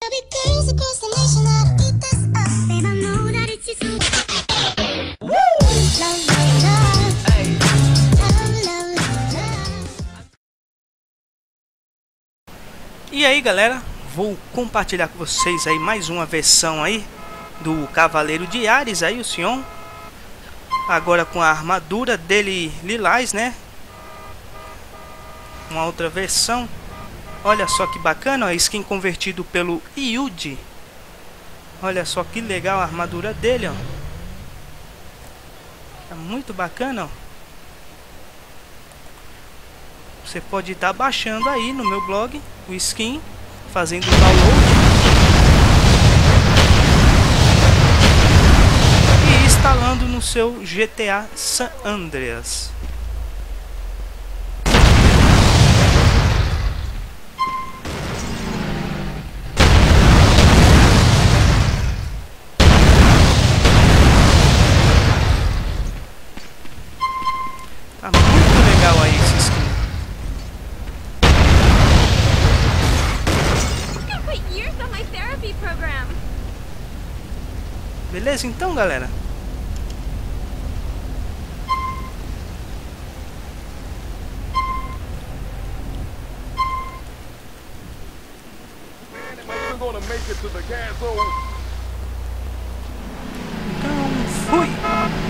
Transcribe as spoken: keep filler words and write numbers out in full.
E aí galera, vou compartilhar com vocês aí mais uma versão aí do Cavaleiro de Ares aí, o Sion. Agora com a armadura dele lilás, né? Uma outra versão. Olha só que bacana, ó, skin convertido pelo Yuji. Olha só que legal a armadura dele, ó. Tá muito bacana, ó. Você pode estar baixando aí no meu blog o skin, fazendo o download e instalando no seu G T A San Andreas. Tá muito legal aí esse skin. Beleza, então, galera? Então, fui!